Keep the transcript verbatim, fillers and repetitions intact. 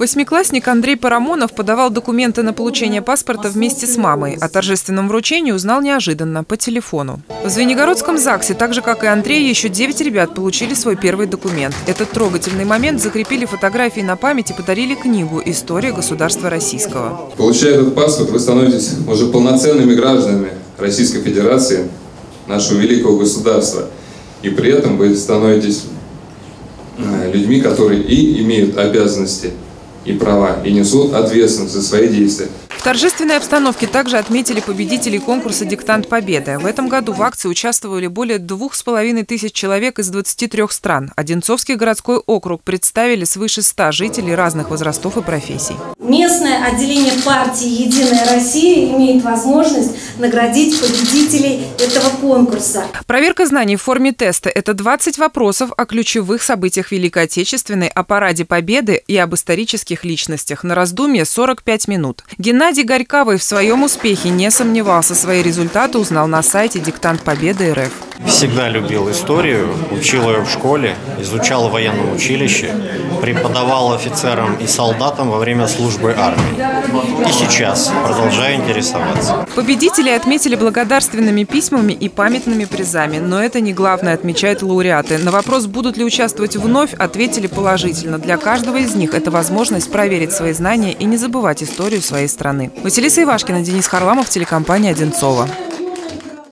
Восьмиклассник Андрей Парамонов подавал документы на получение паспорта вместе с мамой. О торжественном вручении узнал неожиданно, по телефону. В Звенигородском ЗАГСе, так же как и Андрей, еще девять ребят получили свой первый документ. Этот трогательный момент закрепили фотографии на память и подарили книгу «История государства российского». Получая этот паспорт, вы становитесь уже полноценными гражданами Российской Федерации, нашего великого государства. И при этом вы становитесь людьми, которые и имеют обязанности, и права, и несут ответственность за свои действия. В торжественной обстановке также отметили победителей конкурса «Диктант Победы». В этом году в акции участвовали более двух с половиной тысяч человек из двадцати трёх стран. Одинцовский городской округ представили свыше ста жителей разных возрастов и профессий. Местное отделение партии «Единая Россия» имеет возможность наградить победителей этого конкурса. Проверка знаний в форме теста – это двадцать вопросов о ключевых событиях Великой Отечественной, о параде Победы и об исторических личностях. На раздумье сорок пять минут. Геннадий Горькавый в своем успехе не сомневался. Свои результаты узнал на сайте «Диктант Победы РФ». Всегда любил историю, учил ее в школе, изучал в военном училище, преподавал офицерам и солдатам во время службы армии. И сейчас продолжаю интересоваться. Победителей отметили благодарственными письмами и памятными призами. Но это не главное, отмечают лауреаты. На вопрос, будут ли участвовать вновь, ответили положительно. Для каждого из них это возможность проверить свои знания и не забывать историю своей страны. Василиса Ивашкина, Денис Харламов, телекомпания «Одинцово».